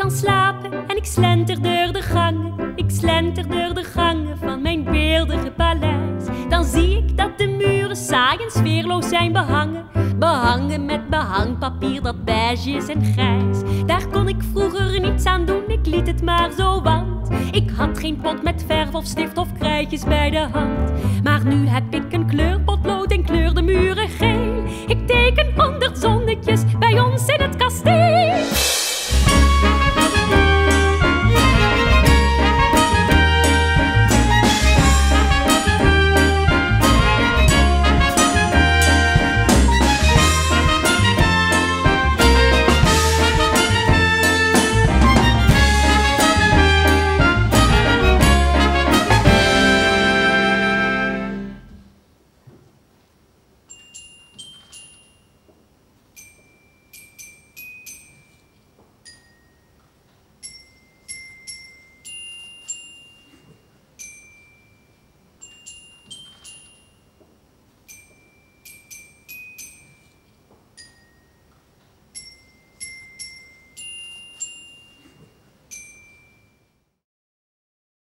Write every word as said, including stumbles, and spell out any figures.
kan slapen en ik slenter door de gangen. Ik slenter door de gangen van mijn beeldige paleis. Dan zie ik dat de muren saai en sfeerloos zijn behangen. Behangen met behangpapier dat beige is en grijs. Daar kon ik vroeger niets aan doen, ik liet het maar zo, want ik had geen pot met verf of stift of krijtjes bij de hand. Maar nu heb ik een kleurpotlood